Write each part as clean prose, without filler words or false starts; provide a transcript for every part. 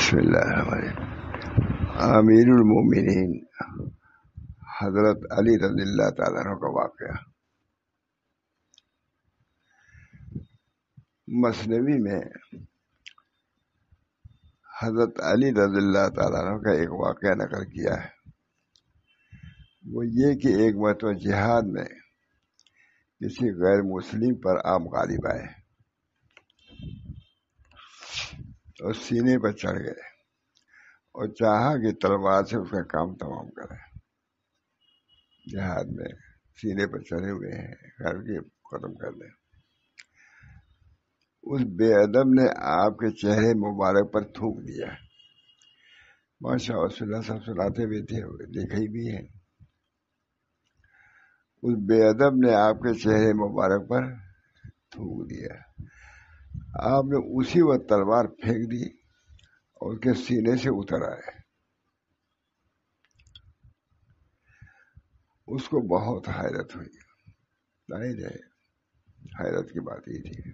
بسم اللہ الرحمن الرحیم۔ امیر المومنین حضرت علی رضی اللہ تعالیٰ عنہ کا واقعہ۔ مثنوی میں حضرت علی رضی اللہ تعالیٰ عنہ کا ایک واقعہ نقل کیا ہے۔ وہ یہ کہ ایک مرتبہ جہاد میں کسی غیر مسلم پر آپ غالب آئے اور سینے پر چڑھ گئے اور چاہا کہ تلوار سے اس کا کام تمام کرے۔ جہاد میں سینے پر چڑھے ہوئے ہیں، کر کے ختم کر دیں۔ اس بے ادب نے آپ کے چہرے مبارک پر تھوک دیا۔ ماشاء اللہ سب سناتے بھی تھے، دیکھے بھی ہیں۔ اس بے ادب نے آپ کے چہرے مبارک پر تھوک دیا۔ آپ نے اسی وقت تلوار پھینک دی اور اس کے سینے سے اتر آئے۔ اس کو بہت حیرت ہوئی۔ ظاہر ہے حیرت کی بات یہ تھی۔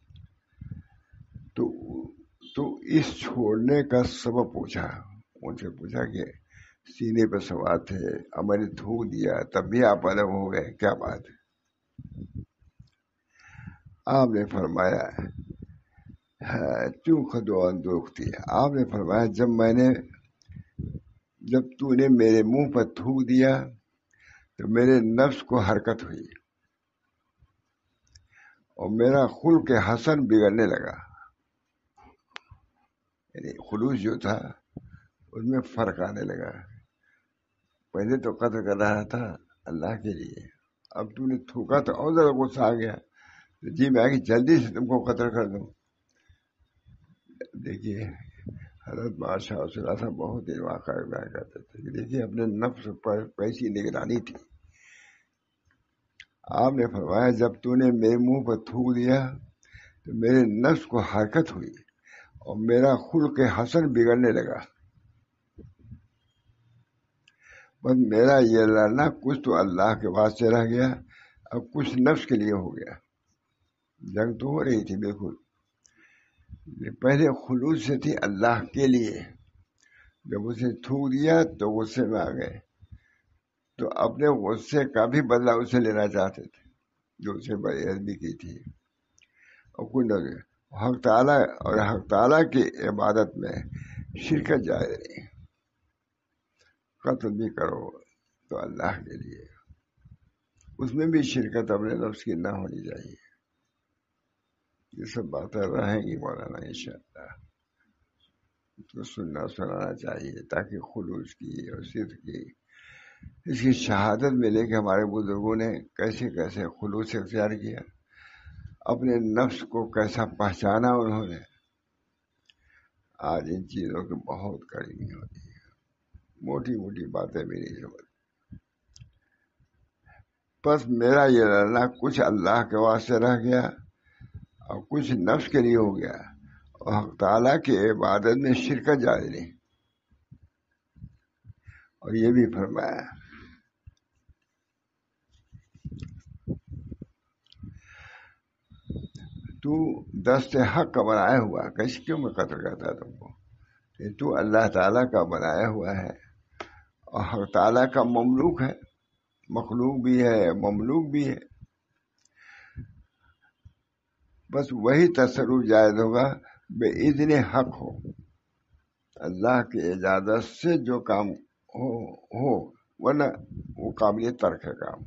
تو اس چھوڑنے کا سبب پوچھا، ان سے پوچھا کہ سینے پہ سوار تھے، اب میں نے تھوک دیا تب بھی آپ الگ ہو گئے، کیا بات ہے؟ آپ نے فرمایا کیوں خدو اندوختی؟ آپ نے فرمایا جب تو نے میرے منہ پر تھوک دیا تو میرے نفس کو حرکت ہوئی اور میرا خلق حسن بگڑنے لگا۔ یعنی خلوص جو تھا اس میں فرق آنے لگا۔ پہلے تو قتل کر رہا تھا اللہ کے لیے، اب تو نے تھوکا تو اور زیادہ غصہ آ گیا، جی میں کہ جلدی سے تم کو قتل کر دوں۔ دیکھیے حضرت بادشاہ صاحب بہت ہی واقعہ بیان کرتے تھے کہ دیکھیے اپنے نفس پر کیسی نگرانی تھی۔ آپ نے فرمایا جب تو نے میرے منہ پر تھوک دیا تو میرے نفس کو حرکت ہوئی اور میرا خلق حسن بگڑنے لگا۔ بس میرا یہ لڑنا کچھ تو اللہ کے واسطے رہ گیا، اب کچھ نفس کے لیے ہو گیا۔ جنگ تو ہو رہی تھی بالکل، پہلے خلوص سے تھی اللہ کے لیے، جب اسے تھوک دیا تو غصے میں آ گئے، تو اپنے غصے کا بھی بدلہ اسے لینا چاہتے تھے جو اسے بے ادبی کی تھی۔ اور کوئی نہ حق تعالیٰ کی عبادت میں شرکت جائز نہیں۔ قتل بھی کرو تو اللہ کے لیے، اس میں بھی شرکت اپنے نفس کی نہ ہونی چاہیے۔ یہ سب باتیں رہیں گی مولانا انشاءاللہ، اس کو سنانا چاہیے تاکہ خلوص کی اور صدق کی اس کی شہادت ملے کہ ہمارے بزرگوں نے کیسے کیسے خلوص اختیار کیا، اپنے نفس کو کیسا پہچانا انہوں نے۔ آج ان چیزوں کی بہت کڑی ہوتی ہے، موٹی موٹی باتیں بھی نہیں سمجھ۔ بس میرا یہ لڑنا کچھ اللہ کے واسطے رہ گیا اور کچھ نفس کے لیے ہو گیا، اور حق تعالیٰ کی عبادت میں شرکت جائز نہیں۔ اور یہ بھی فرمایا تو دست حق کا بنایا ہوا، کیسے کیوں میں قتل کرتا تم کو؟ تو اللہ تعالیٰ کا بنایا ہوا ہے اور حق تعالیٰ کا مملوک ہے، مخلوق بھی ہے مملوک بھی ہے۔ بس وہی تصرف جائز ہوگا بے اذن حق ہو، اللہ کی اجازت سے جو کام ہو ورنہ وہ قابل ترک ہے کام،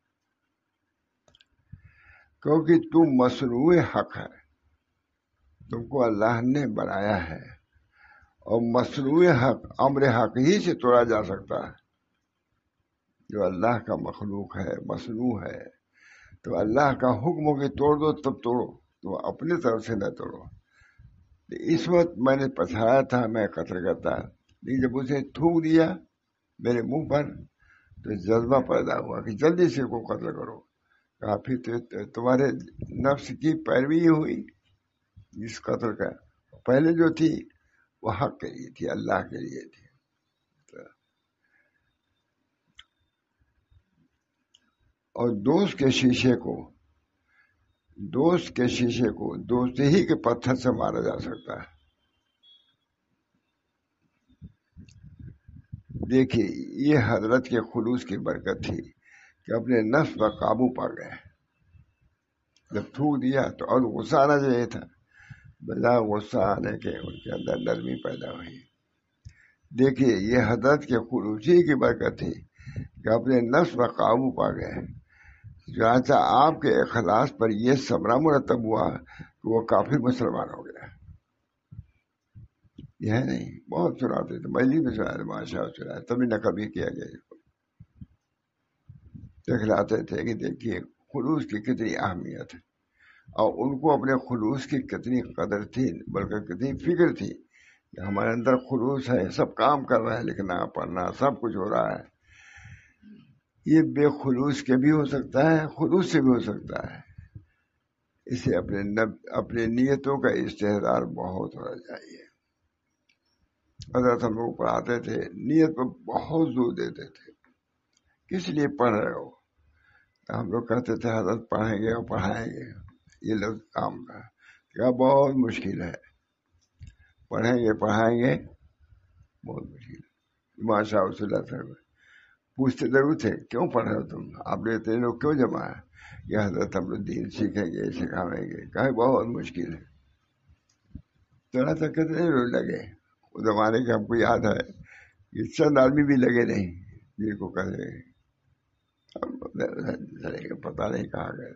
کیونکہ تم مصنوع حق ہے، تم کو اللہ نے بنایا ہے، اور مصنوع حق امر حق ہی سے توڑا جا سکتا ہے۔ جو اللہ کا مخلوق ہے مصنوع ہے، تو اللہ کا حکم ہو کہ توڑ دو تب توڑو، تو اپنی طرف سے نہ توڑو۔ اس وقت میں نے پچھایا تھا میں قتل کرتا، لیکن جب اسے تھوک دیا میرے منہ پر تو جذبہ پیدا ہوا کہ جلدی سے کو قتل کرو۔ کہا پھر تمہارے نفس کی پیروی ہوئی اس قتل کا، پہلے جو تھی وہ حق کے لیے تھی، اللہ کے لیے تھی۔ اور دوست کے شیشے کو دوست ہی کے پتھر سے مارا جا سکتا ہے۔ دیکھیے یہ حضرت کے خلوص کی برکت تھی کہ اپنے نفس پر قابو پا گئے. جب تھوک دیا تو اور غصہ آنا چاہیے تھا، بلا غصہ آنے کے ان کے اندر نرمی پیدا ہوئی. دیکھیے یہ حضرت کے خلوصی کی برکت تھی کہ اپنے نفس پر قابو پا گئے. چنانچہ آپ کے اخلاص پر یہ ثمرہ مرتب ہوا کہ وہ کافر مسلمان ہو گیا. یہ ہے نہیں، بہت سناتے تھے، مجلس میں سناتے، ماشاء سنایا، تبھی نقل بھی کیا گیا. دکھلاتے تھے کہ دیکھیے خلوص کی کتنی اہمیت ہے، اور ان کو اپنے خلوص کی کتنی قدر تھی، بلکہ کتنی فکر تھی کہ ہمارے اندر خلوص ہے، سب کام کر رہا ہے، لکھنا پڑھنا سب کچھ ہو رہا ہے. یہ بے خلوص کے بھی ہو سکتا ہے، خلوص سے بھی ہو سکتا ہے. اسے اپنے نیتوں کا استحضار بہت ہونا چاہیے. حضرت ہم لوگ پڑھاتے تھے، نیت پر بہت زور دیتے تھے. کس لیے پڑھ رہے ہو؟ ہم لوگ کہتے تھے حضرت پڑھیں گے اور پڑھائیں گے. یہ لفظ کام کا کیا بہت مشکل ہے، پڑھیں گے پڑھائیں گے بہت مشکل ہے. ماشاء اللہ صاحب پوچھتے ضرور تھے کیوں پڑھ رہے ہو تم، آپ نے اتنے لوگ کیوں جمع ہے؟ یہ حضرت ہم لوگ دین سیکھیں گے سکھاویں گے. کہیں بہت مشکل ہے. تھوڑا سا کتنے لوگ لگے اس زمانے کے، ہم کو یاد ہے کہ چند آدمی بھی لگے نہیں جن کو کہے پتہ نہیں کہاں گئے.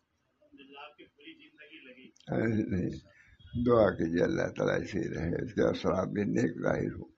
نہیں، دعا کیجیے اللہ تعالیٰ ایسے ہی رہے، اس کے اثرات بھی نیک ظاہر ہو.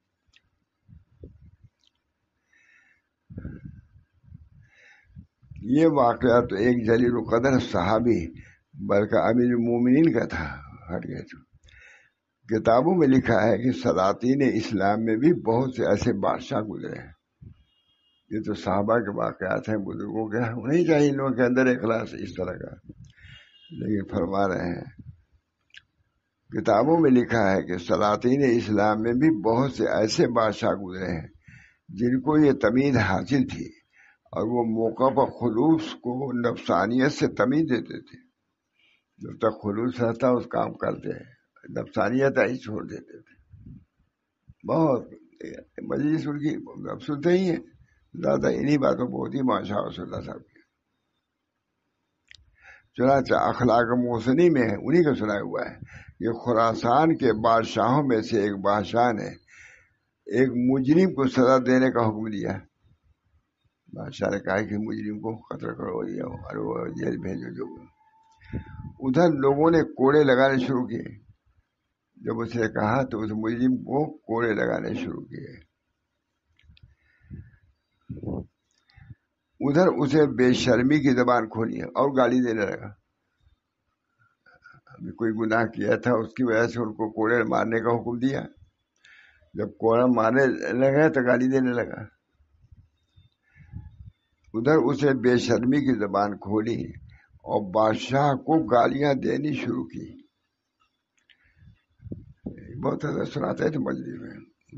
یہ واقعہ تو ایک جلیل القدر صحابی بلکہ امیر المومنین کا تھا. ہٹ گئے تو کتابوں میں لکھا ہے کہ سلاطین اسلام میں بھی بہت سے ایسے بادشاہ گزرے ہیں. یہ تو صحابہ کے واقعات ہیں، بزرگوں کے ہونے ہی چاہیے ان لوگوں کے اندر اخلاص اس طرح کا. لیکن فرما رہے ہیں کتابوں میں لکھا ہے کہ سلاطین اسلام میں بھی بہت سے ایسے بادشاہ گزرے ہیں جن کو یہ تمیز حاصل تھی، اور وہ موقع پر خلوص کو نفسانیت سے تمیز دیتے تھے. جب تک خلوص رہتا اس کام کرتے ہیں، نفسانیت ہی چھوڑ دیتے تھے. بہت مجلس ان کی اب سنتے ہی ہیں زیادہ انہی باتوں کو ہوتی. ماشاء اللہ صاحب کی چنانچہ اخلاق موسنی میں ہے، انہی کا سنا ہوا ہے کہ خراسان کے بادشاہوں میں سے ایک بادشاہ نے ایک مجرم کو سزا دینے کا حکم دیا. بادشاہ نے کہا کہ مجرم کو قتل کرو اور وہ جیل بھیجو. جو ادھر لوگوں نے کوڑے لگانے شروع کیے. جب اسے کہا تو اس مجرم کو کوڑے لگانے شروع کیے. ادھر اسے بے شرمی کی زبان کھولی اور گالی دینے لگا. ابھی کوئی گناہ کیا تھا اس کی وجہ سے ان کو کوڑے مارنے کا حکم دیا. جب کوڑا مارنے لگا تو گالی دینے لگا. ادھر اسے بے شرمی کی زبان کھولی اور بادشاہ کو گالیاں دینی شروع کی. بہت زیادہ سناتے تھے مجلس میں.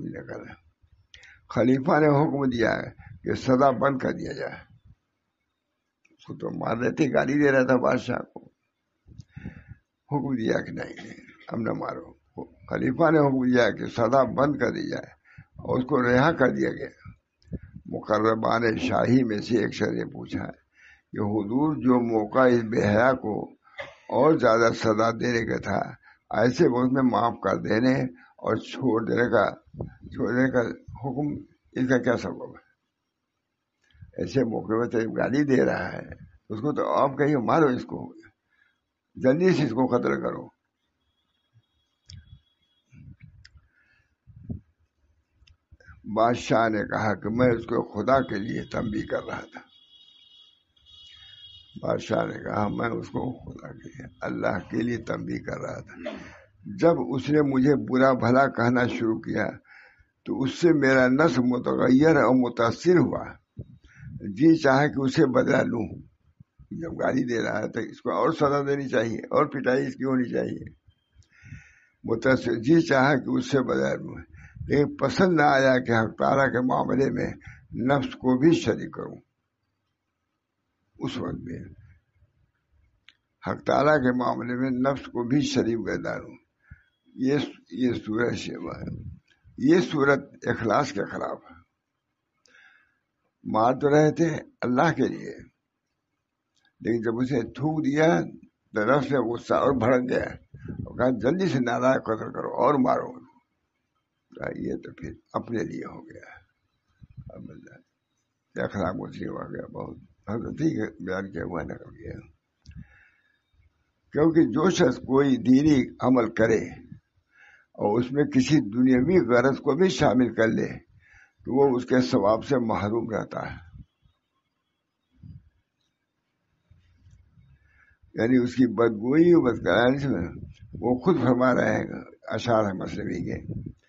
خلیفہ نے حکم دیا کہ سزا بند کر دیا جائے. اس کو تو مار رہے تھے، گالی دے رہا تھا بادشاہ کو. حکم دیا کہ نہیں اب نہ مارو. خلیفہ نے حکم دیا کہ سزا بند کر دی جائے اور اس کو رہا کر دیا گیا. مقربان شاہی میں سے ایک شخص نے پوچھا کہ حضور جو موقع اس بے حیا کو اور زیادہ سزا دینے کا تھا، ایسے وقت میں معاف کر دینے اور چھوڑ دینے کا حکم، اس کا کیا سبب ہے؟ ایسے موقع میں تو گالی دے رہا ہے اس کو تو آپ کہیں مارو، اس کو جلدی سے اس کو قتل کرو. بادشاہ نے کہا کہ میں اس کو خدا کے لیے تنبیہ کر رہا تھا. بادشاہ نے کہا میں اس کو خدا کے لیے، اللہ کے لیے تنبیہ کر رہا تھا. جب اس نے مجھے برا بھلا کہنا شروع کیا تو اس سے میرا نفس متغیر اور متاثر ہوا. جی چاہے کہ اسے بدلا لوں. جب گالی دے رہا ہے تو اس کو اور سزا دینی چاہیے اور پٹائی اس کی ہونی چاہیے. متاثر جی چاہے کہ اس سے بدلا لوں، لیکن پسند نہ آیا کہ حق تعالیٰ کے معاملے میں نفس کو بھی شریک کروں. اس وقت میں حق تعالیٰ کے معاملے میں نفس کو بھی شریک گردانوں. یہ صورت اخلاص کے خلاف ہے. مار تو رہے تھے اللہ کے لیے، لیکن جب اسے تھوک دیا تو نفس میں غصہ اور بھڑک گیا اور کہا جلدی سے ناراض قتل کرو اور مارو. یہ تو پھر اپنے لیے ہو گیا. اب اخلاق مسلم ہو گیا. بہت حضرت بیان کیا ہوا نقل کیا. کیونکہ جو شخص کوئی دینی عمل کرے اور اس میں کسی دنیاوی غرض کو بھی شامل کر لے تو وہ اس کے ثواب سے محروم رہتا ہے. یعنی اس کی بدگوئی و بدکرانی سے وہ خود فرما رہے ہیں اشعار ہے مصنوی کے.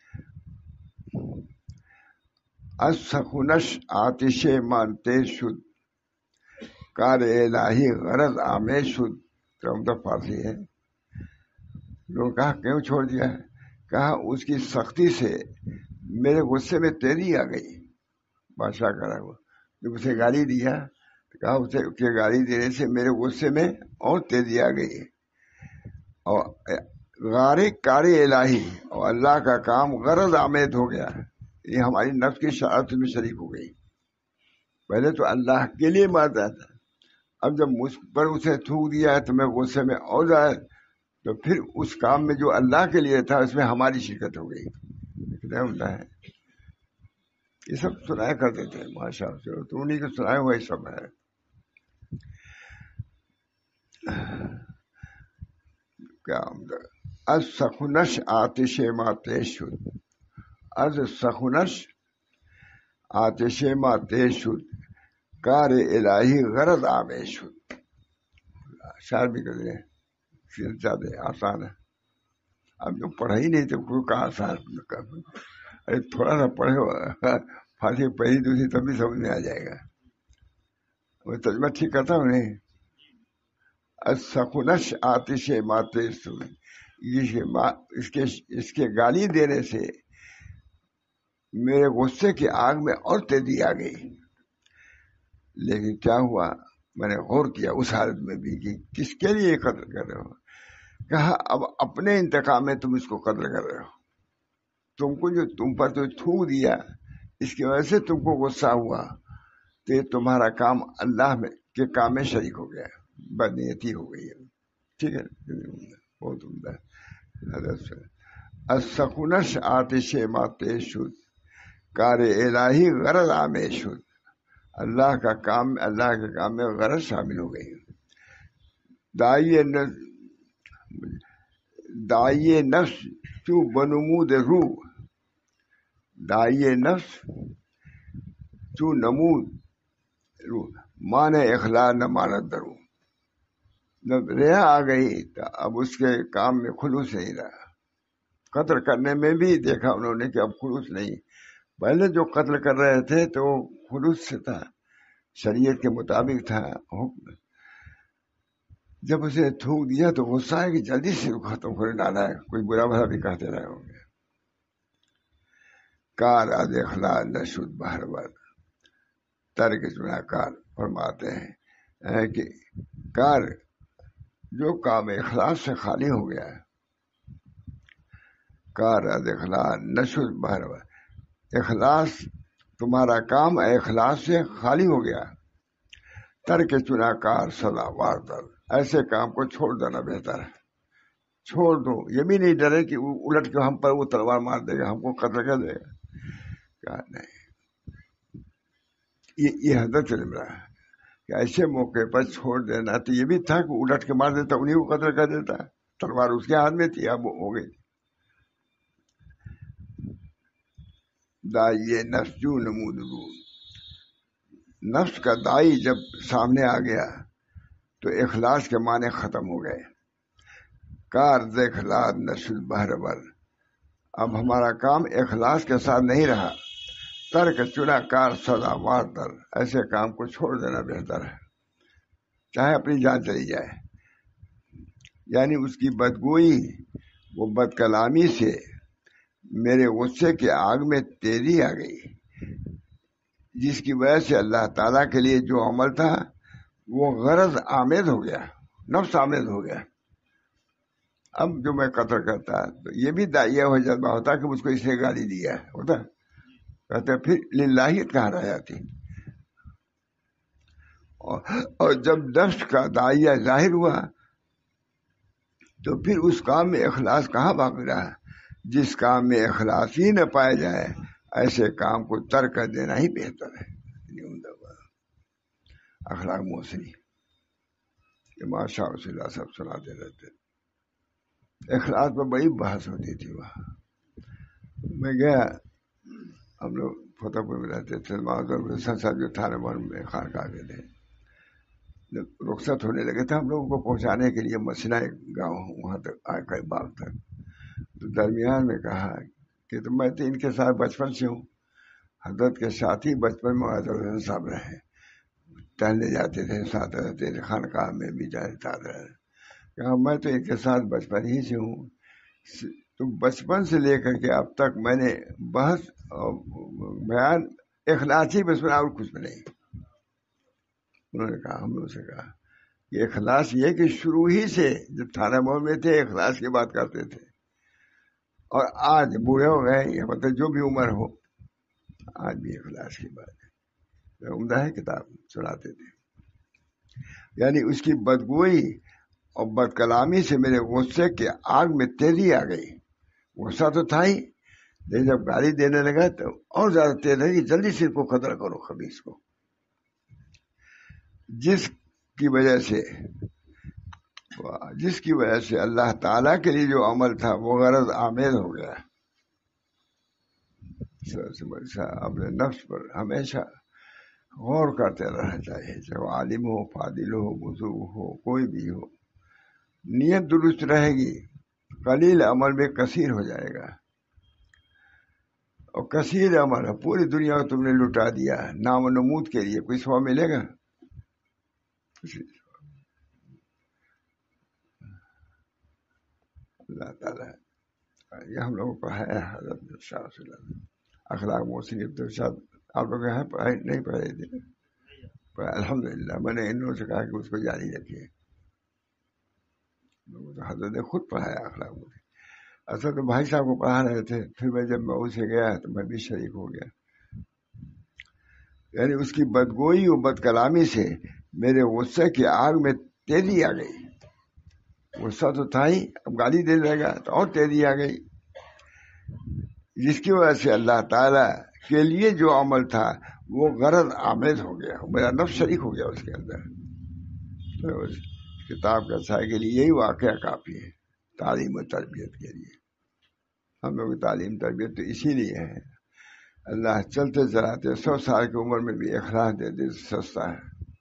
السخنش آتش مانتے شد کار الہی غرض آمیز شد. تو فارسی ہے. لوگ کہا کیوں چھوڑ دیا؟ کہا اس کی سختی سے میرے غصے میں تیزی آ گئی. بادشاہ کرا ہوا جب اسے گالی دیا تو کہا اسے گالی دینے سے میرے غصے میں اور تیزی آ گئی. اور غارق کار الہی اور اللہ کا کام غرض آمیز ہو گیا. یہ ہماری نفس کی شرارت میں شریک ہو گئی. پہلے تو اللہ کے لیے مارتا تھا، اب جب مجھ پر اسے تھوک دیا ہے تو میں غصے میں اور جائے تو پھر اس کام میں جو اللہ کے لیے تھا اس میں ہماری شرکت ہو گئی. کتنا ہوتا ہے. یہ سب سنایا کرتے تھے ماشاء اللہ. تو انہیں کو سنایا ہوا یہ سب ہے. کیا از سخنش آتش ماتش شد. از سخنش آتش ماتش شد کار الہی غرض آمیز شد. شاعر بھی کر دیں زیادہ آسان ہے. اب جو پڑھا ہی نہیں تو کوئی کہاں آسان. ارے تھوڑا سا پڑھے فارسی پہلی دوسری تب بھی سمجھ میں آ جائے گا. وہ ترجمہ ٹھیک کرتا ہوں نہیں. سخنش آتش ماتش شد. اس کے گالی دینے سے میرے غصے کی آگ میں اور تیزی آ گئی. لیکن کیا ہوا، میں نے غور کیا اس حالت میں بھی کہ کس کے لیے قتل کر رہے ہو. کہا اب اپنے انتقام میں تم اس کو قتل کر رہے ہو. تم کو جو تم پر تو تھوک دیا اس کی وجہ سے تم کو غصہ ہوا تو یہ تمہارا کام اللہ میں کے کام میں شریک ہو گیا. بدنیتی ہو گئی ہے. ٹھیک ہے. بہت عمدہ. السخنش آتش ماتش شد کار الہی غرض آمیز شد. اللہ کے کام میں غرض شامل ہو گئی. دائی نفس تو بنمود روح. دائی نفس تو نمود روح مانے اخلاص نہ مانت درو. جب ریا آ گئی تو اب اس کے کام میں خلوص نہیں رہا. قتل کرنے میں بھی دیکھا انہوں نے کہ اب خلوص نہیں. پہلے جو قتل کر رہے تھے تو خلوص سے تھا، شریعت کے مطابق تھا حکم. جب اسے تھوک دیا تو غصہ ہے کہ جلدی سے ختم کر ڈالا ہے. کوئی برا بھلا بھی کہتے رہے ہوں گے. کار از اخلاص نشد بہر بر. ترک چنا کار فرماتے ہیں کہ کار جو کام اخلاص سے خالی ہو گیا ہے. کار از اخلاص نشد بہر بر. اخلاص تمہارا کام اخلاص سے خالی ہو گیا. ترک چنا کار سدا وار در. ایسے کام کو چھوڑ دینا بہتر ہے. چھوڑ دو. یہ بھی نہیں ڈرے کہ وہ الٹ کے ہم پر وہ تلوار مار دے گا، ہم کو قتل کر دے گا. کہا نہیں. یہ حضرت علم رہا ہے کہ ایسے موقع پر چھوڑ دینا. تو یہ بھی تھا کہ الٹ کے مار دیتا، انہیں کو قتل کر دیتا. تلوار اس کے ہاتھ میں تھی، اب ہو گئی. دائی نفس جو نمود رو. نفس کا دائی جب سامنے آ گیا تو اخلاص کے معنی ختم ہو گئے. کار اخلاص نشد بہر بر. اب ہمارا کام اخلاص کے ساتھ نہیں رہا. ترک چنا کار سزا وار در. ایسے کام کو چھوڑ دینا بہتر ہے، چاہے اپنی جان چلی جائے. یعنی اس کی بدگوئی وہ بد کلامی سے میرے غصے کے آگ میں تیزی آ گئی، جس کی وجہ سے اللہ تعالیٰ کے لیے جو عمل تھا وہ غرض آمیز ہو گیا، نفس آمیز ہو گیا. اب جو میں قتل کرتا تو یہ بھی داعیہ ہو جذبہ ہوتا کہ مجھ کو اس نے گالی دیا ہوتا. کہتے پھر للہیت کہاں رہ جاتی. اور جب نفس کا داعیہ ظاہر ہوا تو پھر اس کام میں اخلاص کہاں باقی رہا؟ جس کام میں اخلاص ہی نہ پایا جائے ایسے کام کو ترک کر دینا ہی بہتر ہے۔ اخلاق موصلی ماشاء اللہ سب سناتے رہتے، اخلاص پر بڑی بحث ہوتی تھی وہاں۔ میں گیا، ہم لوگ فتح پور میں رہتے تھے، صاحب جو تھانے میں خانقاہ کے تھے، رخصت ہونے لگے تھے ہم لوگوں کو پہنچانے کے لیے مسئلہ گاؤں وہاں تک آئے باغ تک، تو درمیان میں کہا کہ تو میں تو ان کے ساتھ بچپن سے ہوں، حضرت کے ساتھ ہی بچپن میں حضرت صاحب رہے، ٹہلنے جاتے تھے ساتھ رہتے تھے، خانقاہ میں بھی جاتے ساتھ رہے، کہا میں تو ان کے ساتھ بچپن ہی سے ہوں، تو بچپن سے لے کر کے اب تک میں نے بحث اور بیان اخلاص ہی بس اور کچھ بھی نہیں۔ انہوں نے کہا، ہم لوگوں سے کہا کہ اخلاص یہ کہ شروع ہی سے جب تھانہ مول میں تھے اخلاص کی بات کرتے تھے، اور آج بوڑھے ہو گئے یا مطلب جو بھی عمر ہو آج بھی اخلاص کی بات ہے، عمدہ ہے کتاب سناتے تھے۔ یعنی اس کی بدگوئی اور بد کلامی سے میرے غصے کے آگ میں تیزی آ گئی، غصہ تو تھا ہی لیکن جب گالی دینے لگا تو اور زیادہ تیز ہے کہ جلدی سے کو قتل کرو خبیث کو، جس کی وجہ سے اللہ تعالیٰ کے لیے جو عمل تھا وہ غرض آمیز ہو گیا۔ اپنے نفس پر ہمیشہ غور کرتے رہنا چاہیے، چاہے وہ عالم ہو، فاضل ہو، بزرگ ہو، کوئی بھی ہو، نیت درست رہے گی قلیل عمل میں کثیر ہو جائے گا، اور کثیر عمل پوری دنیا کو تم نے لٹا دیا، نام و نمود کے لیے کوئی ثواب ملے گا؟ اللہ تعالیٰ یہ ہم لوگوں کو ہے حضرت شاہ صلی اللہ علیہ وسلم اخلاق موصلی تو شاید آپ لوگ ہیں پڑھائی نہیں پڑھے تھے، الحمدللہ میں نے ان لوگوں سے کہا کہ اس کو جاری رکھیے، حضرت نے خود پڑھایا اخلاق موصلی، اصل تو بھائی صاحب کو پڑھا رہے تھے، پھر میں جب میں اسے گیا تو میں بھی شریک ہو گیا۔ یعنی اس کی بدگوئی اور بد کلامی سے میرے غصے کی آگ میں تیزی آ گئی، غصہ تو تھا ہی، اب گالی دینے لگا تو اور تیزی آ گئی، جس کی وجہ سے اللہ تعالیٰ کے لیے جو عمل تھا وہ غرض آمیز ہو گیا، میرا نفس شریک ہو گیا اس کے اندر۔ تو اس کتاب کا سائے کے لیے یہی واقعہ کافی ہے تعلیم و تربیت کے لیے۔ ہم لوگ کی تعلیم تربیت تو اسی لیے ہے، اللہ چلتے چلاتے 100 سال کی عمر میں بھی اخلاص دے دے سستا ہے۔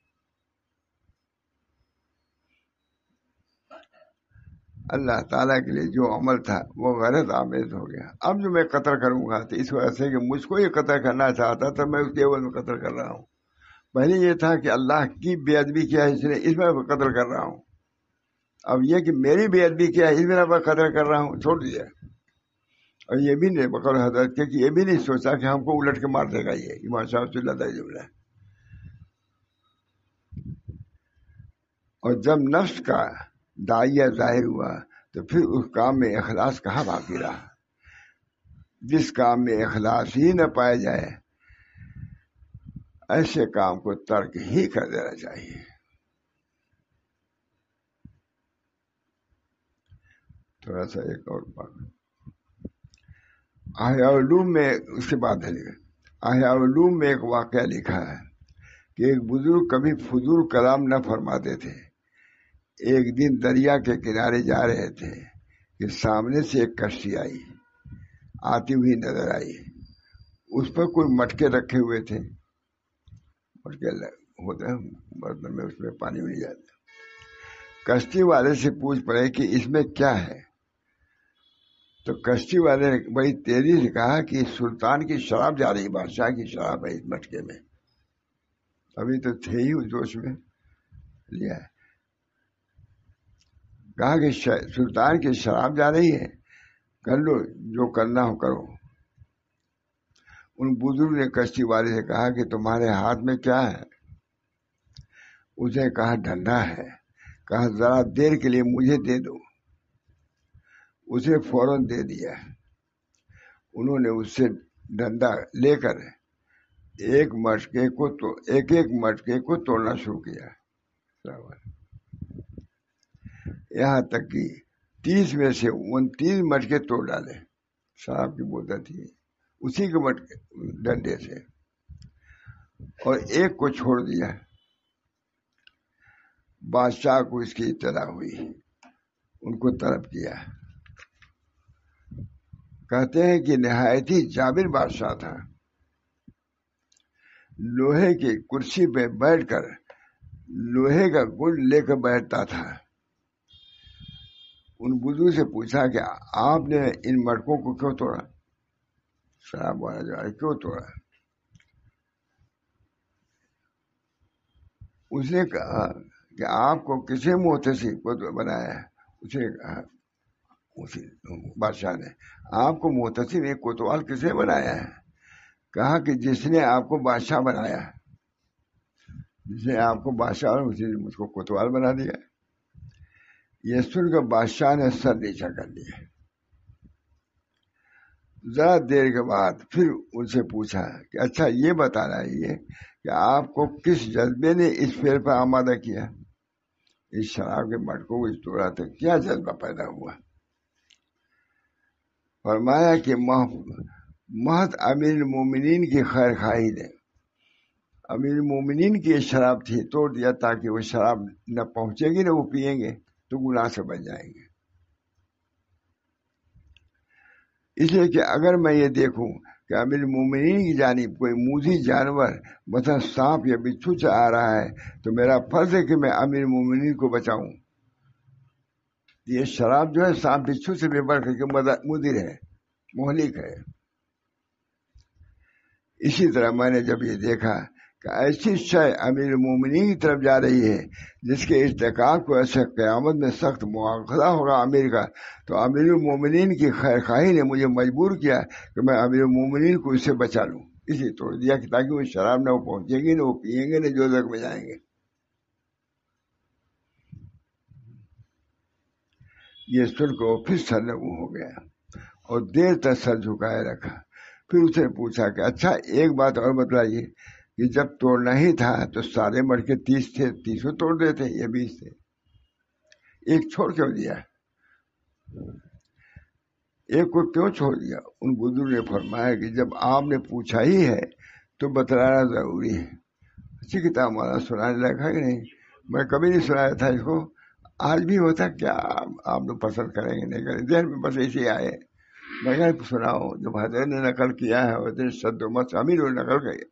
اللہ تعالیٰ کے لیے جو عمل تھا وہ غرض آمیز ہو گیا۔ اب جو میں قتل کروں گا تو اس وجہ سے کہ مجھ کو یہ قتل کرنا چاہتا تھا، میں اس کے عوض میں قتل کر رہا ہوں۔ پہلے یہ تھا کہ اللہ کی بے ادبی کیا ہے اس نے، اس میں قتل کر رہا ہوں، اب یہ کہ میری بے ادبی کیا ہے اس میں میں قتل کر رہا ہوں، چھوڑ دیا۔ اور یہ بھی نہیں بقول حضرت کے کہ یہ بھی نہیں سوچا کہ ہم کو الٹ کے مار دے گا یہ امام صاحب صلی اللہ علیہ وسلم۔ اور جب نفس کا داعیہ ظاہر ہوا تو پھر اس کام میں اخلاص کہاں باقی رہا؟ جس کام میں اخلاص ہی نہ پایا جائے ایسے کام کو ترک ہی کر دینا چاہیے۔ تھوڑا سا ایک اور بات احیاء العلوم میں اس کے بعد ہے، احیاء العلوم میں ایک واقعہ لکھا ہے کہ ایک بزرگ کبھی فضول کلام نہ فرماتے تھے۔ ایک دن دریا کے کنارے جا رہے تھے کہ سامنے سے ایک کشتی آتی ہوئی نظر آئی، اس پر کوئی مٹکے رکھے ہوئے تھے، مٹکے ہوتے ہیں برتن میں، اس میں پانی مل جاتا۔ کشتی والے سے پوچھ پڑے کہ اس میں کیا ہے؟ تو کشتی والے نے بڑی تیزی سے کہا کہ سلطان کی شراب جا رہی، بادشاہ کی شراب ہے اس مٹکے میں، ابھی تو تھے ہی اس جوش میں لیا ہے۔ کہا کہ سلطان کی شراب جا رہی ہے، کر لو جو کرنا ہو کرو۔ ان بزرگ نے کشتی والے سے کہا کہ تمہارے ہاتھ میں کیا ہے؟ اسے کہا ڈنڈا ہے۔ کہا ذرا دیر کے لیے مجھے دے دو۔ اسے فوراً دے دیا۔ انہوں نے اس سے ڈنڈا لے کر ایک مٹکے کو تو ایک مٹکے کو توڑنا شروع کیا، یہاں تک کہ 30 میں سے 29 مٹکے توڑ ڈالے۔ شراب کی بوتل تھی، اسی کے مٹکے ڈنڈے سے، اور ایک کو چھوڑ دیا۔ بادشاہ کو اس کی اطلاع ہوئی، ان کو طلب کیا۔ کہتے ہیں کہ نہایت ہی جابر بادشاہ تھا، لوہے کی کرسی پہ بیٹھ کر لوہے کا گنڈ لے کر بیٹھتا تھا۔ ان بزرگ سے پوچھا کہ آپ نے ان مٹکوں کو کیوں توڑا؟ شراب والا جو ہے کیوں توڑا؟ اس نے کہا کہ آپ کو کسی محتسب کو بنایا ہے؟ اس نے کہا، بادشاہ نے، آپ کو محتسب ایک کوتوال کس نے بنایا ہے؟ کہا کہ جس نے آپ کو بادشاہ بنایا، جس نے آپ کو بادشاہ اور اسی نے مجھ کو کوتوال بنا دیا۔ یہ سن کر بادشاہ نے سر نیچا کر لیا۔ ذرا دیر کے بعد پھر ان سے پوچھا کہ اچھا یہ بتانا یہ کہ آپ کو کس جذبے نے اس فعل پر آمادہ کیا؟ اس شراب کے مٹکوں کو توڑا تھا، کیا جذبہ پیدا ہوا؟ فرمایا کہ محض امیر المومنین کی خیر خواہی نے، امیر المومنین کی یہ شراب تھی، توڑ دیا تاکہ وہ شراب نہ پہنچے گی نہ وہ پیئیں گے تو گناہ سے بچ جائیں گے۔ اس لیے کہ اگر میں یہ دیکھوں کہ امیر المومنین کی جانب کوئی موذی جانور مثلا سانپ یا بچھو سے آ رہا ہے تو میرا فرض ہے کہ میں امیر المومنین کو بچاؤں۔ یہ شراب جو ہے سانپ بچھو سے بھی بڑھ کر کے مضر ہے، مہلک ہے۔ اسی طرح میں نے جب یہ دیکھا کہ ایسی شے امیر المومنین کی طرف جا رہی ہے جس کے ارتکاب کو ایسے قیامت میں سخت مواخذہ ہوگا امیر کا، تو امیر المومنین کی خیر خواہی نے مجھے مجبور کیا کہ میں امیر المومنین کو اس سے بچا لوں، اس لیے توڑ دیا کہ تاکہ وہ شراب نہ وہ پہنچے گی نہ وہ پیئیں گے نہ جو تک میں جائیں گے۔ یہ سن کو پھر سرنگوں ہو گیا اور دیر تک سر جھکائے رکھا۔ پھر اسے پوچھا کہ اچھا ایک بات اور بتلائیے کہ جب توڑنا ہی تھا تو سارے مٹکے 30 تھے، 30 توڑ دیتے یا 20 تھے، ایک چھوڑ کیوں دیا؟ ایک کو کیوں چھوڑ دیا؟ ان بزرگ نے فرمایا کہ جب آپ نے پوچھا ہی ہے تو بتلانا ضروری ہے۔ اچھی کتاب والا سنانے لگا کہ نہیں؟ میں کبھی نہیں سنایا تھا اس کو، آج بھی ہوتا کیا آپ لوگ پسند کریں گے نہیں کریں، ذہن میں بس ایسے آئے میں سناؤ جب حضرت نے نقل کیا ہے حضرت صد و مت امیر نے نقل کیا۔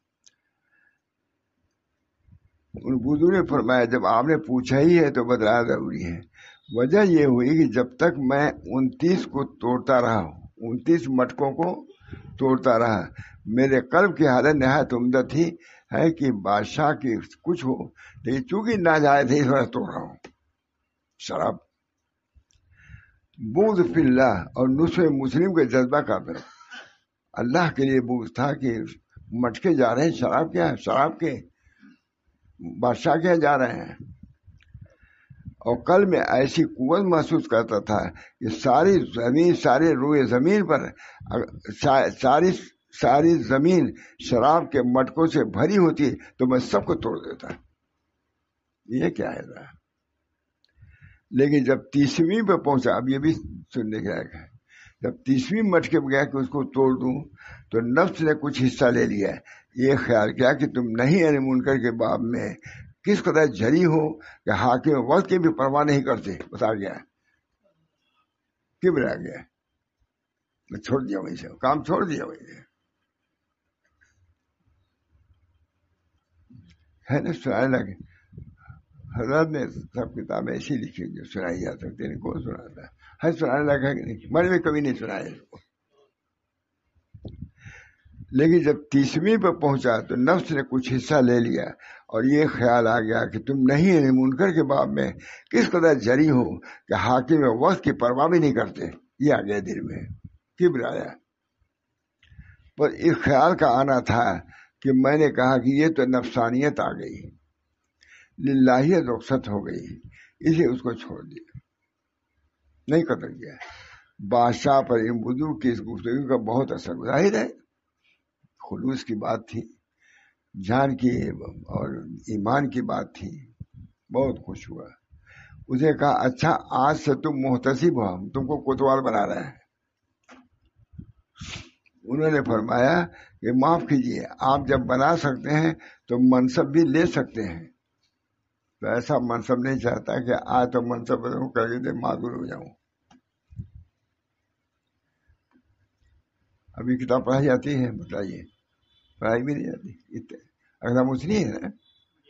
ان بزرگ نے فرمایا جب آپ نے پوچھا ہی ہے تو بتلانا ضروری ہے۔ وجہ یہ ہوئی کہ جب تک میں 29 کو توڑتا رہا، 29 مٹکوں کو توڑتا رہا، میرے قلب کی حالت نہایت عمدہ تھی ہے کہ بادشاہ کی کچھ ہو، لیکن چونکہ ناجائز ہے اس وجہ توڑ رہا ہوں۔ شراب بغض فی اللہ اور نصح مسلم کے جذبہ کا پھر اللہ کے لیے بغض تھا کہ مٹکے جا رہے ہیں، شراب کیا ہے، شراب کے بادشاہ کیا جا رہے ہیں۔ اور کل میں ایسی قوت محسوس کرتا تھا کہ ساری زمین، سارے روئے زمین پر ساری زمین شراب کے مٹکوں سے بھری ہوتی تو میں سب کو توڑ دیتا۔ یہ کیا ہے؟ لیکن جب 30ویں پہ پہنچا، اب یہ بھی سننے کے لائق ہے، جب 30ویں مٹکے پہ گیا کہ اس کو توڑ دوں تو نفس نے کچھ حصہ لے لیا، یہ خیال کیا کہ تم نہیں یعنی منکر کے باب میں کس قدر جری ہو کہ حاکم وقت کی بھی پرواہ نہیں کرتے۔ بتا گیا کبر آ گیا، میں چھوڑ دیا وہیں سے، کام چھوڑ دیا وہیں سے، ہے نا؟ سنانے لگے حضرت نے سب کتابیں ایسی لکھی جو سنائی جا سکتی نہیں، کون سناتا ہے؟ سنانے لگا کہ نہیں؟ میں نے کبھی نہیں سنایا اس کو۔ لیکن جب 30ویں پہ پہنچا تو نفس نے کچھ حصہ لے لیا اور یہ خیال آ گیا کہ تم نہیں یعنی منکر کے باب میں کس قدر جری ہو کہ حاکم وقت کی پرواہ بھی نہیں کرتے۔ یہ آ گیا دل میں، کبر آیا۔ پر اس خیال کا آنا تھا کہ میں نے کہا کہ یہ تو نفسانیت آ گئی، للہیت رخصت ہو گئی، اسے اس کو چھوڑ دیا، نہیں قتل کیا۔ بادشاہ پر ان بزرگ کی اس گفتگو کا بہت اثر ظاہر ہے، خلوص کی بات تھی، جان کی اور ایمان کی بات تھی، بہت خوش ہوا. اسے کہا اچھا آج سے تم محتسب ہو، ہم تم کو کوتوال بنا رہے ہیں. انہوں نے فرمایا کہ معاف کیجیے، آپ جب بنا سکتے ہیں تو منصب بھی لے سکتے ہیں. تو ایسا منصب نہیں چاہتا کہ آج تو منصب کر کے معذور ہو جاؤں. ابھی کتاب پڑھائی جاتی ہے؟ بتائیے. پڑھائی بھی نہیں جاتی، اگر ہم اتنی ہے نا.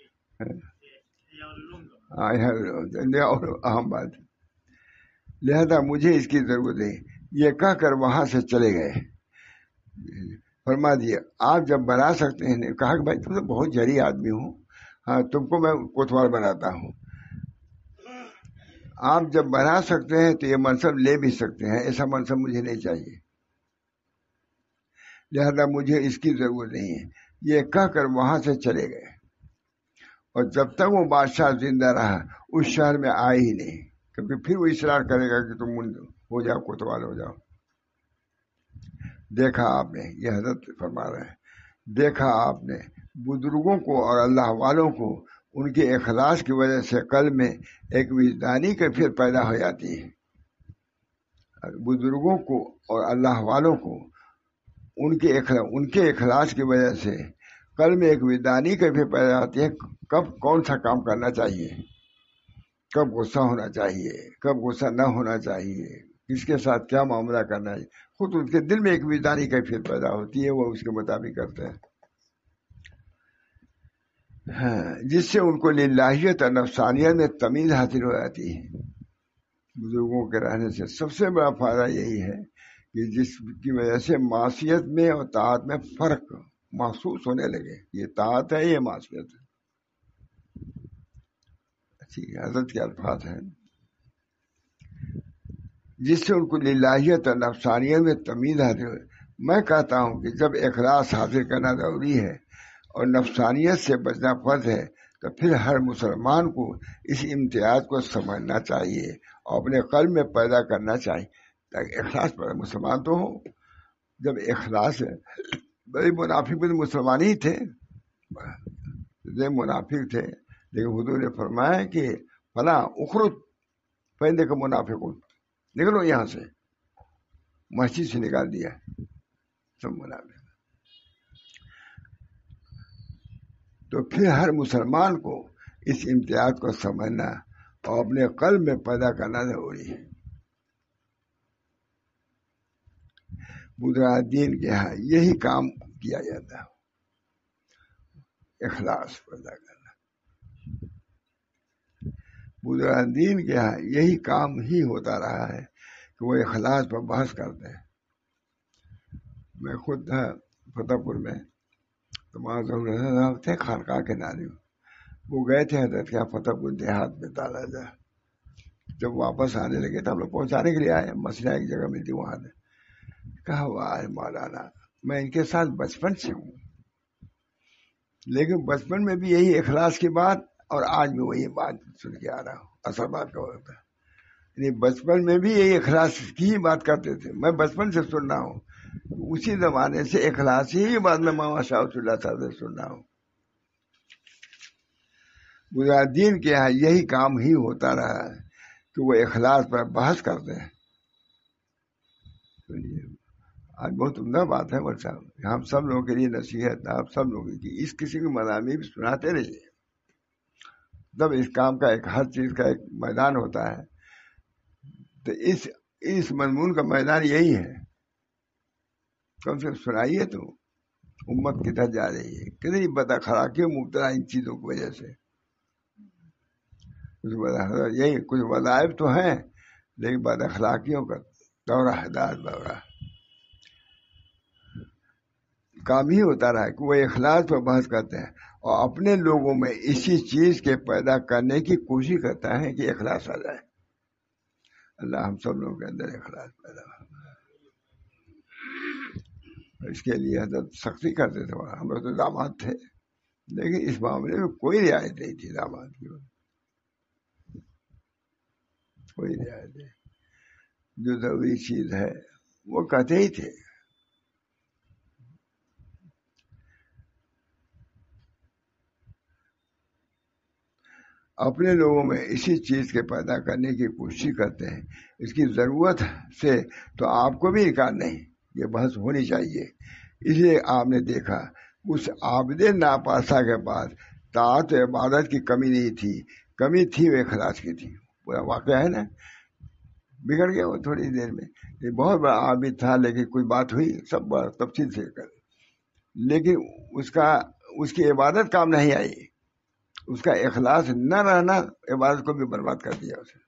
اور اہم بات، لہذا مجھے اس کی ضرورت ہے. یہ کہہ کر وہاں سے چلے گئے. فرما دیا آپ جب بنا سکتے ہیں. کہا کہ بھائی تم تو بہت جری آدمی ہو، ہاں تم کو میں کوتوال بناتا ہوں. آپ جب بنا سکتے ہیں تو یہ منصب لے بھی سکتے ہیں، ایسا منصب مجھے نہیں چاہیے، لہذا مجھے اس کی ضرورت نہیں ہے. یہ کہہ کر وہاں سے چلے گئے. اور جب تک وہ بادشاہ زندہ رہا اس شہر میں آئے ہی نہیں، کیونکہ پھر وہ اصرار کرے گا کہ تم ہو جاؤ، کوتوال ہو جاؤ. دیکھا آپ نے، یہ حضرت فرما رہے ہیں، دیکھا آپ نے بزرگوں کو اور اللہ والوں کو ان کے اخلاص کی وجہ سے قلب میں ایک وجدانی کیفیت پیدا ہو جاتی ہے. بزرگوں کو اور اللہ والوں کو ان کے اخلاص کی وجہ سے قلب میں ایک وجدانی کیفیت پیدا ہوتی ہے. کب کون سا کام کرنا چاہیے، کب غصہ ہونا چاہیے، کب غصہ نہ ہونا چاہیے، کس کے ساتھ کیا معاملہ کرنا ہے. خود ان کے دل میں ایک وجدانی کیفیت پیدا ہوتی ہے، وہ اس کے مطابق کرتے ہیں. جس سے ان کو للہیت اور نفسانیت میں تمیز حاصل ہو جاتی ہے. بزرگوں کے رہنے سے سب سے بڑا فائدہ یہی ہے کہ جس کی وجہ سے معصیت میں اور طاعت میں فرق محسوس ہونے لگے. یہ طاعت ہے، یہ معصیت ہے. اچھی حضرت کے الفاظ ہیں، جس سے ان کو للہیت اور نفسانیت میں تمیز حاصل ہو. میں کہتا ہوں کہ جب اخلاص حاصل کرنا ضروری ہے اور نفسانیت سے بچنا فرض ہے تو پھر ہر مسلمان کو اس امتیاز کو سمجھنا چاہیے اور اپنے قلب میں پیدا کرنا چاہیے تاکہ اخلاص پر مسلمان تو ہو. جب اخلاص ہے، بڑے منافق بھی مسلمان ہی تھے، منافق تھے، لیکن حضور نے فرمایا کہ فلاں اخرج پہلے کا منافق نکلو یہاں سے، مسجد سے نکال دیا سب منافق. تو پھر ہر مسلمان کو اس امتیاز کو سمجھنا اور اپنے قلب میں پیدا کرنا ضروری ہے. بزرگان کے یہاں یہی کام کیا جاتا ہے، اخلاص پیدا کرنا. بزرگان کے یہاں یہی کام ہی ہوتا رہا ہے کہ وہ اخلاص پر بحث کرتے ہیں. میں خود تھا فتح پور میں، تو تھے خانقاہ کے ناظم، وہ گئے تھے حضرت کے فتح پور دیہات میں تالا جا. جب واپس آنے لگے تو ہم لوگ پہنچانے کے لیے آئے، مسئلہ ایک جگہ ملتی وہاں نے کہا واہ مولانا میں ان کے ساتھ بچپن سے ہوں، لیکن بچپن میں بھی یہی اخلاص کی بات اور آج بھی وہی بات سن کے آ رہا ہوں. اصل بات کا ہوتا ہے بچپن میں بھی یہی اخلاص کی ہی بات کرتے تھے، میں بچپن سے سن رہا ہوں. اسی زمانے سے اخلاص ہی بات میں مولانا شاہ اللہ صاحب سے سن رہا ہوں. بزرگان کے یہاں یہی کام ہی ہوتا رہا ہے کہ وہ اخلاص پر بحث کرتے ہیں. آج بہت عمدہ بات ہے مول صاحب، ہم سب لوگوں کے لیے نصیحت، آپ سب لوگوں کی اس قسم کی مضامین سناتے رہیے. جب اس کام کا ایک ہر چیز کا ایک میدان ہوتا ہے تو اس مضمون کا میدان یہی ہے. کم سے سنائیے تو امت کدھر جا رہی ہے، کتنی بد اخلاقیوں مبتلا ان چیزوں کی وجہ سے. یہی کچھ وظائف تو ہیں لیکن بد اخلاقیوں کا دورہ ہدایت دورہ کام ہی ہوتا رہا کہ وہ اخلاص پر بحث کرتے ہیں اور اپنے لوگوں میں اسی چیز کے پیدا کرنے کی کوشش کرتا ہے کہ اخلاص آ جائے. اللہ ہم سب لوگوں کے اندر اخلاص پیدا ہو. اس کے لیے حضرت سختی کرتے تھے. ہم لوگ تو داماد تھے لیکن اس معاملے میں کوئی رعایت نہیں تھی داماد کی، کوئی رعایت نہیں. جو ضروری چیز ہے وہ کہتے ہی تھے. اپنے لوگوں میں اسی چیز کے پیدا کرنے کی کوشش کرتے ہیں، اس کی ضرورت سے تو آپ کو بھی انکار نہیں، یہ بحث ہونی چاہیے۔ اس لیے آپ نے دیکھا اس عابد ناپاسا کے پاس طاعت و عبادت کی کمی نہیں تھی، کمی تھی وہ اخلاص کی تھی۔ پورا واقعہ ہے نا، بگڑ گیا وہ تھوڑی دیر میں۔ یہ بہت بڑا عابد تھا، لیکن کوئی بات ہوئی سب بڑا تفصیل سے کر، لیکن اس کی عبادت کام نہیں آئی، اس کا اخلاص نہ رہنا عبادت کو بھی برباد کر دیا اسے۔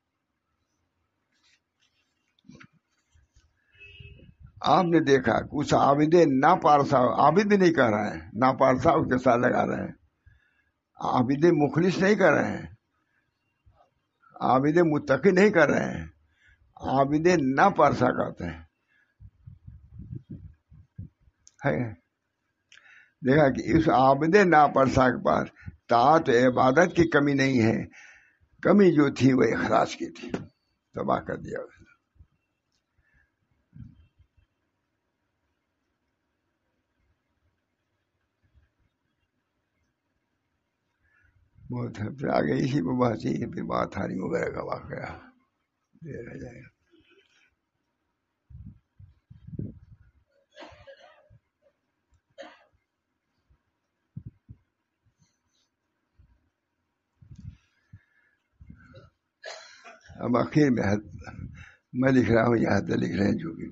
آپ نے دیکھا کہ اس عابد ناپارسا، عابد بھی نہیں کر رہے ہیں، ناپارسا اس کے ساتھ لگا رہے ہیں، عابد مخلص نہیں کر رہے ہیں، عابد متقی نہیں کر رہے ہیں، عابد ناپارسا کرتے ہیں۔ دیکھا کہ اس عابد ناپارسا کے پاس طاعت عبادت کی کمی نہیں ہے، کمی جو تھی وہ اخلاص کی تھی، تباہ کر دیا اس نے۔ بہت پھر آگے اسی پہ بات ہی پھر بات ہاری وغیرہ کا واقعہ دے رہ جائے گا۔ اب آخر میں لکھ رہا ہوں، یہاں تک لکھ رہے ہیں جو بھی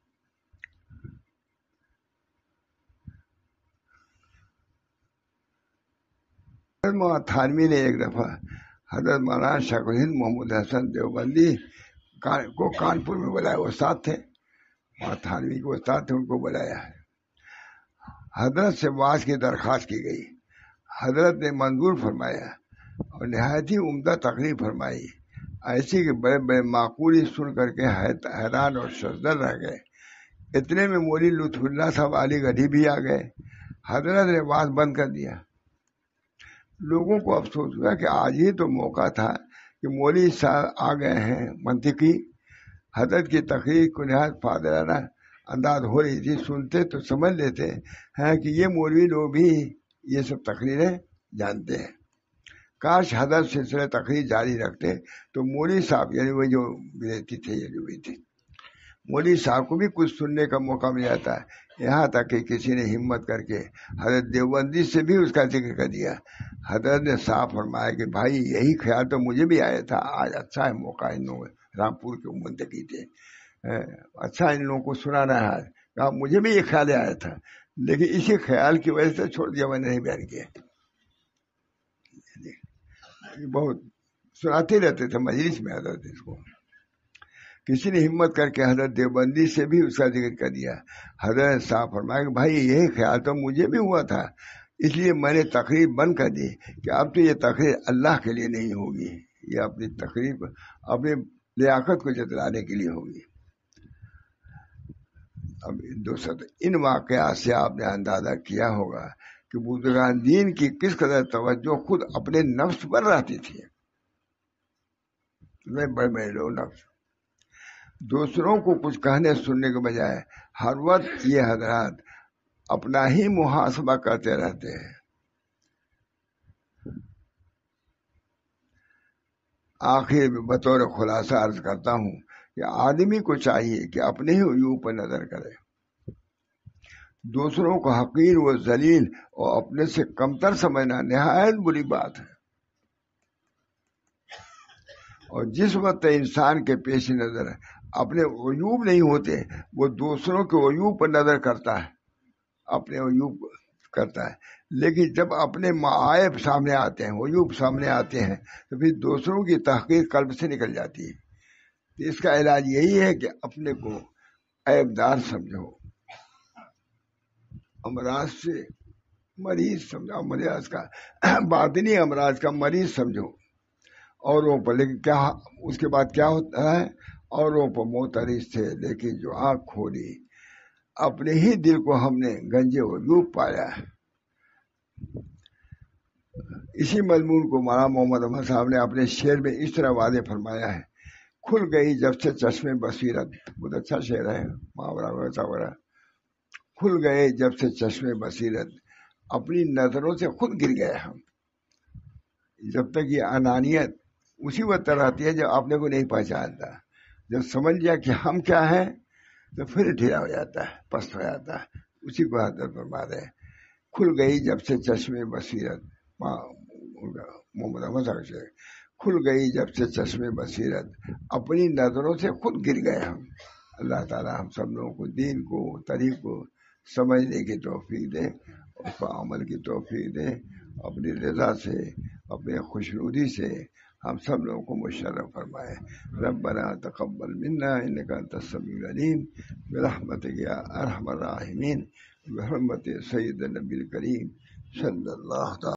حضرت تھانوی نے ایک دفعہ حضرت مولانا شیخ الہند محمود حسن دیوبندی کو کانپور میں بلایا، استاد تھے تھانوی کے، استاد تھے، ان کو بلایا ہے۔ حضرت سے واعظ کی درخواست کی گئی، حضرت نے منظور فرمایا اور نہایت ہی عمدہ تقریر فرمائی، ایسی کہ بڑے بڑے معقولی سن کر کے حیران اور شزدر رہ گئے۔ اتنے میں مولوی لطف اللہ صاحب علی گڑھی بھی آ گئے۔ حضرت نے واعظ بند کر دیا۔ لوگوں کو افسوس ہوا کہ آج ہی تو موقع تھا کہ مولوی صاحب آ گئے ہیں منطقی۔ حضرت کی تقریر کو نہایت فاضلانہ انداز ہو رہی تھی، سنتے تو سمجھ لیتے ہیں کہ یہ مولوی لوگ بھی یہ سب تقریریں جانتے ہیں۔ کاش حضرت سلسلہ تقریر جاری رکھتے تو مولوی صاحب، یعنی وہ جو بریتی تھے، یہ جو بھی تھے، مولوی صاحب کو بھی کچھ سننے کا موقع مل جاتا ہے۔ یہاں تک کہ کسی نے ہمت کر کے حضرت دیوبندی سے بھی اس کا ذکر کر دیا۔ حضرت نے صاف فرمایا کہ بھائی یہی خیال تو مجھے بھی آیا تھا، آج اچھا ہے موقع، ان لوگوں رامپور کے منتقی تھے، اچھا ان لوگوں کو سنانا ہے۔ کہا مجھے بھی یہ خیال آیا تھا، لیکن اسی خیال کی وجہ سے چھوڑ دیا، میں نے نہیں بیان کیا۔ بہت سناتے رہتے تھے مجلس میں حضرت اس کو۔ کسی نے ہمت کر کے حضرت دیوبندی سے بھی اس کا ذکر کر دیا۔ حضرت صاحب فرمایا کہ بھائی یہی خیال تو مجھے بھی ہوا تھا، اس لیے میں نے تقریر بند کر دی کہ اب تو یہ تقریر اللہ کے لیے نہیں ہوگی، یہ اپنی تقریر اپنی لیاقت کو جتلانے کے لیے ہوگی۔ اب ان واقعات سے آپ نے اندازہ کیا ہوگا کہ بزرگان دین کی کس قدر توجہ خود اپنے نفس پر رہتی تھی۔ بڑے بڑے لوگ نفس، دوسروں کو کچھ کہنے سننے کے بجائے ہر وقت یہ حضرات اپنا ہی محاسبہ کرتے رہتے ہیں۔ آخر میں بطور خلاصہ عرض کرتا ہوں کہ آدمی کو چاہیے کہ اپنے ہی عیوب پر نظر کرے، دوسروں کو حقیر و ذلیل اور اپنے سے کمتر سمجھنا نہایت بری بات ہے۔ اور جس وقت انسان کے پیش نظر اپنے عیوب نہیں ہوتے، وہ دوسروں کے عیوب پر نظر کرتا ہے، اپنے عیوب کرتا ہے۔ لیکن جب اپنے معائب سامنے آتے ہیں، عیوب سامنے آتے ہیں، تو پھر دوسروں کی تحقیر قلب سے نکل جاتی ہے۔ تو اس کا علاج یہی ہے کہ اپنے کو عیب دار سمجھو، امراض سے مریض سمجھو، امراض کا باطنی امراض کا مریض سمجھو اوروں پر۔ لیکن کیا اس کے بعد کیا ہوتا ہے؟ اوروں پر معترض تھے، لیکن جو آنکھ کھولی اپنے ہی دل کو ہم نے گنجے عیوب پایا ہے۔ اسی مضمون کو مولانا محمد احمد صاحب نے اپنے شعر میں اس طرح واضح فرمایا ہے: کھل گئی جب سے چشمے بصیرت، بہت اچھا شعر ہے، محاورہ وغیرہ۔ کھل گئے جب سے چشمے بصیرت، اپنی نظروں سے خود گر گئے ہم۔ جب تک یہ انانیت اسی وقت رہتی ہے جب اپنے کو نہیں پہچانتا. جب سمجھ لیا کہ ہم کیا ہیں تو پھر ڈھیلا ہو جاتا ہے، پست ہو جاتا ہے. اسی کو حضرت فرما دے کھل گئی جب سے چشمے بصیرت. محمد احمد صاحب سے کھل گئی جب سے چشمے بصیرت، اپنی نظروں سے خود گر گئے ہم. اللہ تعالیٰ ہم سب لوگوں کو دین کو طریق کو سمجھنے کی توفیق دے، اس پر عمل کی توفیق دے. اپنی رضا سے اپنے خوشنودی سے ہم سب لوگوں کو مشرف فرمائے. ربنا تقبل منا انک انت السمیع العلیم برحمتک یا ارحم الراحمین بحرمت سید النبی الکریم صلی اللہ تعالی